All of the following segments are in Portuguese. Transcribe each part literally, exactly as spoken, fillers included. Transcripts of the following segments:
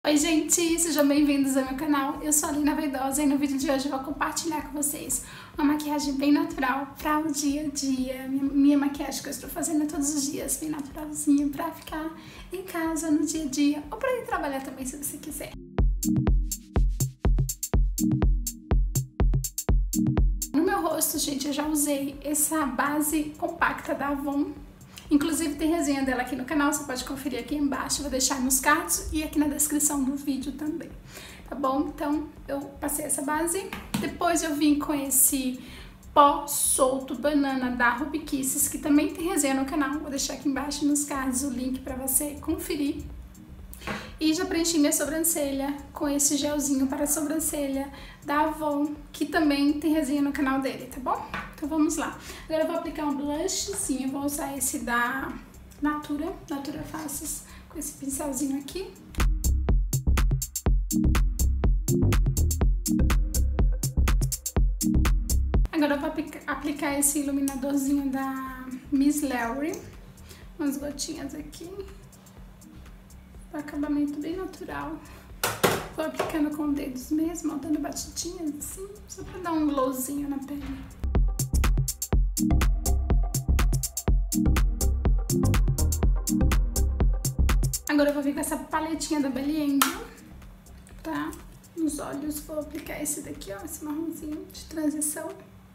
Oi gente, sejam bem-vindos ao meu canal, eu sou a Lina Vaidosa e no vídeo de hoje eu vou compartilhar com vocês uma maquiagem bem natural para o dia a dia, minha, minha maquiagem que eu estou fazendo todos os dias, bem naturalzinha, para ficar em casa no dia a dia ou para ir trabalhar também se você quiser. No meu rosto, gente, eu já usei essa base compacta da Avon. Inclusive tem resenha dela aqui no canal, você pode conferir aqui embaixo, vou deixar nos cards e aqui na descrição do vídeo também, tá bom? Então eu passei essa base, depois eu vim com esse pó solto banana da Ruby Kisses, que também tem resenha no canal, vou deixar aqui embaixo nos cards o link pra você conferir. E já preenchi minha sobrancelha com esse gelzinho para a sobrancelha da Avon, que também tem resenha no canal dele, tá bom? Então vamos lá. Agora eu vou aplicar um blushzinho, vou usar esse da Natura, Natura Faces, com esse pincelzinho aqui. Agora eu vou aplicar esse iluminadorzinho da Miss Larry, umas gotinhas aqui. Acabamento bem natural. Vou aplicando com dedos mesmo, ó, dando batidinhas assim, só pra dar um glowzinho na pele. Agora eu vou vir com essa paletinha da Belly Angel, tá? Nos olhos vou aplicar esse daqui, ó, esse marronzinho de transição.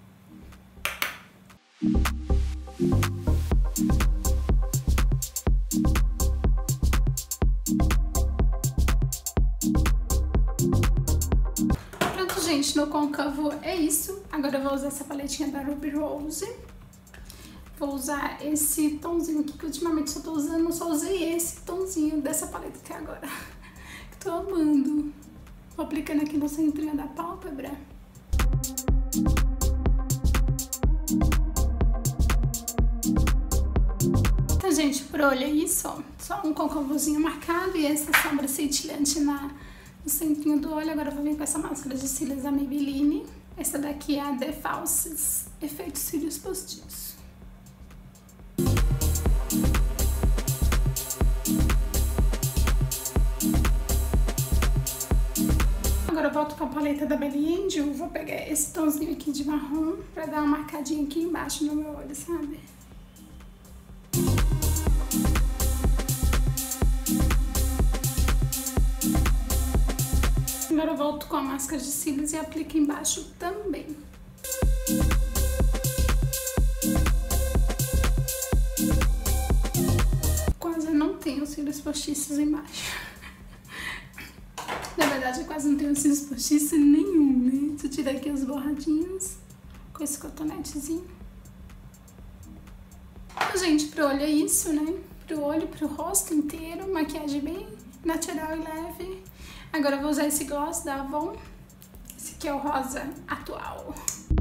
Gente, no côncavo é isso. Agora eu vou usar essa paletinha da Ruby Rose. Vou usar esse tomzinho aqui que ultimamente só tô usando, só usei esse tomzinho dessa paleta aqui agora. Que tô amando. Vou aplicando aqui no centrinho da pálpebra. Então, gente, pro olho é isso, ó. Só um côncavozinho marcado e essa sombra cintilante na... no centrinho do olho. Agora eu vou vir com essa máscara de cílios da Maybelline. Essa daqui é a The Falsies Efeito Cílios Postiços. Agora eu volto com a paleta da Belly Angel. Vou pegar esse tomzinho aqui de marrom pra dar uma marcadinha aqui embaixo no meu olho, sabe? Agora eu volto com a máscara de cílios e aplico embaixo também. Quase não tenho cílios postiços embaixo. Na verdade, eu quase não tenho cílios postiços nenhum, né? Se eu tirar aqui os borradinhos com esse cotonetezinho. Então, gente, pro olho é isso, né? Pro olho, pro rosto inteiro, maquiagem bem natural e leve. Agora eu vou usar esse gloss da Avon. Esse aqui é o rosa atual.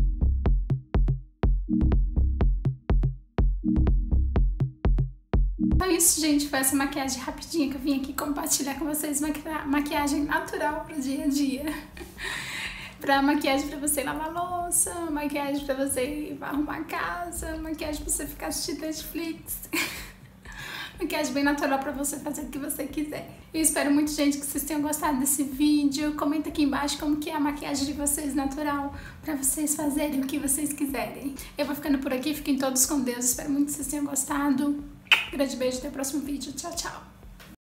Então é isso, gente. Foi essa maquiagem rapidinha que eu vim aqui compartilhar com vocês. Maqui maquiagem natural pro dia a dia. Pra maquiagem pra você lavar louça, maquiagem pra você arrumar a casa, maquiagem pra você ficar assistindo Netflix. Maquiagem bem natural pra você fazer o que você quiser. Eu espero muito, gente, que vocês tenham gostado desse vídeo. Comenta aqui embaixo como que é a maquiagem de vocês natural, pra vocês fazerem o que vocês quiserem. Eu vou ficando por aqui, fiquem todos com Deus. Espero muito que vocês tenham gostado. Grande beijo, até o próximo vídeo. Tchau, tchau.